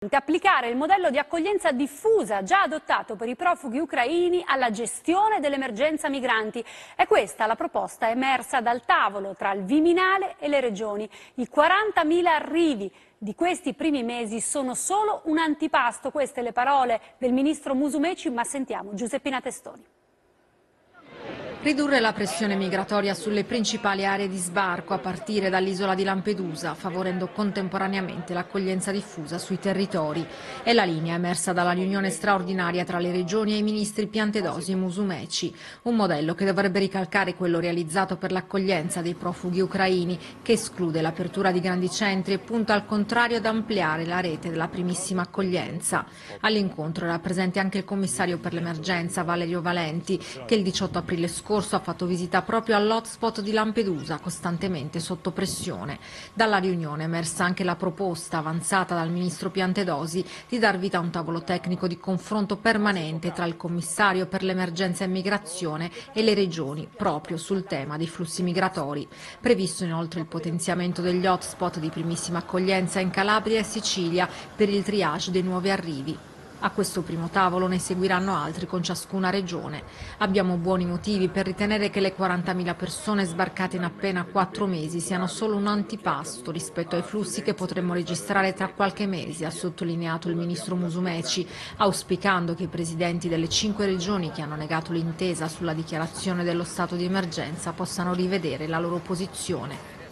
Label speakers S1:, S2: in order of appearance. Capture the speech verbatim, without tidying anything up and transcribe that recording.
S1: Applicare il modello di accoglienza diffusa già adottato per i profughi ucraini alla gestione dell'emergenza migranti. È questa la proposta emersa dal tavolo tra il Viminale e le regioni. I quarantamila arrivi di questi primi mesi sono solo un antipasto. Queste le parole del ministro Musumeci, ma sentiamo Giuseppina Testoni.
S2: Ridurre la pressione migratoria sulle principali aree di sbarco a partire dall'isola di Lampedusa, favorendo contemporaneamente l'accoglienza diffusa sui territori. È la linea emersa dalla riunione straordinaria tra le regioni e i ministri Piantedosi e Musumeci, un modello che dovrebbe ricalcare quello realizzato per l'accoglienza dei profughi ucraini, che esclude l'apertura di grandi centri e punta al contrario ad ampliare la rete della primissima accoglienza. All'incontro era presente anche il commissario per l'emergenza Valerio Valenti, che il diciotto aprile scorso ha fatto visita proprio all'hotspot di Lampedusa, costantemente sotto pressione. Dalla riunione è emersa anche la proposta avanzata dal ministro Piantedosi di dar vita a un tavolo tecnico di confronto permanente tra il commissario per l'emergenza e migrazione e le regioni proprio sul tema dei flussi migratori. Previsto inoltre il potenziamento degli hotspot di primissima accoglienza in Calabria e Sicilia per il triage dei nuovi arrivi. A questo primo tavolo ne seguiranno altri con ciascuna regione. Abbiamo buoni motivi per ritenere che le quarantamila persone sbarcate in appena quattro mesi siano solo un antipasto rispetto ai flussi che potremmo registrare tra qualche mese, ha sottolineato il ministro Musumeci, auspicando che i presidenti delle cinque regioni che hanno negato l'intesa sulla dichiarazione dello stato di emergenza possano rivedere la loro posizione.